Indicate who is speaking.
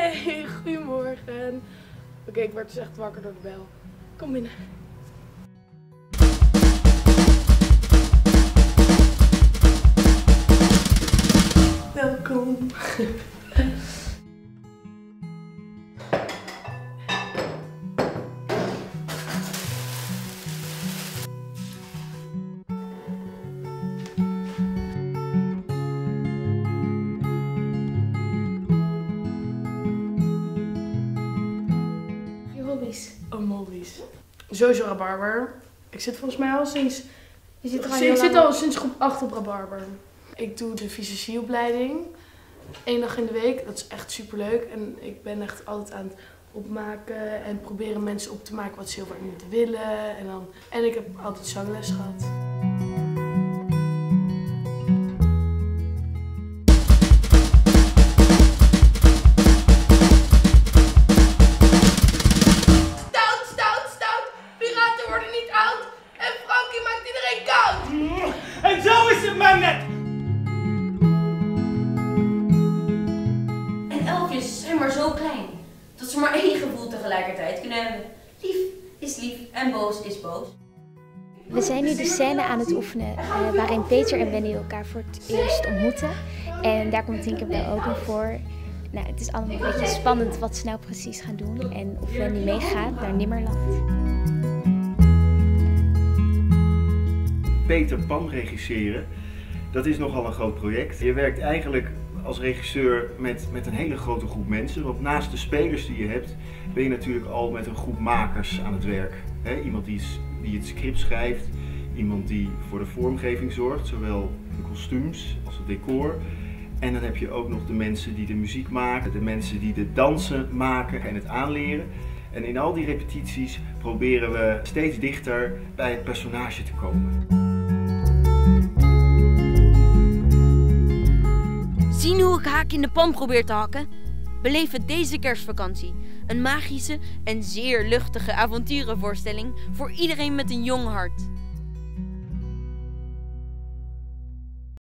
Speaker 1: Hey, goedemorgen. Oké, ik word dus echt wakker door de bel. Kom binnen. Welkom. Oh, mollies. Sowieso rabarber. Ik zit volgens mij al sinds... Ik zit al sinds groep 8 op rabarber. Ik doe de fysiotherapieopleiding. 1 dag in de week. Dat is echt superleuk. En ik ben echt altijd aan het opmaken en proberen mensen op te maken wat ze heel vaak moeten willen. En ik heb altijd zangles gehad.
Speaker 2: En zo is het maar net!
Speaker 3: En elfjes zijn maar zo klein, dat ze maar één gevoel tegelijkertijd kunnen hebben. Lief is lief en boos is boos.
Speaker 4: We zijn nu de scène aan het oefenen waarin Peter en Wendy elkaar voor het eerst ontmoeten. En daar komt Tinkerbell ook in voor. Nou, het is allemaal een beetje spannend wat ze nou precies gaan doen en of Wendy meegaat naar Nimmerland.
Speaker 5: Peter Pan regisseren, dat is nogal een groot project. Je werkt eigenlijk als regisseur met een hele grote groep mensen. Want naast de spelers die je hebt, ben je natuurlijk al met een groep makers aan het werk. Iemand die het script schrijft, iemand die voor de vormgeving zorgt, zowel de kostuums als het decor. En dan heb je ook nog de mensen die de muziek maken, de mensen die de dansen maken en het aanleren. En in al die repetities proberen we steeds dichter bij het personage te komen.
Speaker 6: Zien hoe ik haak in de pan probeer te hakken? Beleef het deze kerstvakantie. Een magische en zeer luchtige avonturenvoorstelling voor iedereen met een jong hart.